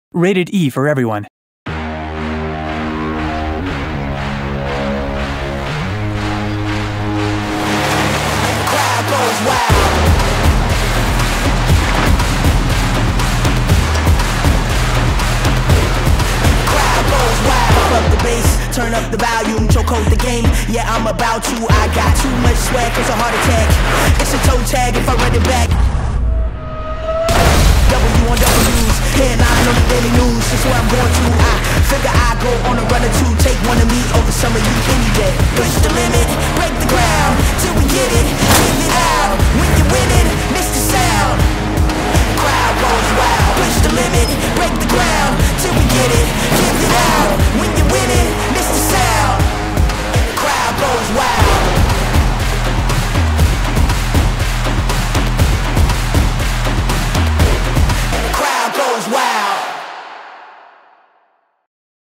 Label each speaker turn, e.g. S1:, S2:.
S1: Rated E for everyone.
S2: Crowd goes wild. Crowd goes wild. Pump up the bass, turn up the volume, chokehold the game. Yeah, I'm about to. I got too much swag, cause a heart attack. It's a toe tag if I run it back. W on W's, headline on the daily news. That's where I'm going to. I figure I go on a run or two. Take one of me over some of you any day. Push the limit, break the ground till we get it, give it out. When you win it, miss the sound. Crowd goes wild. Push the limit, break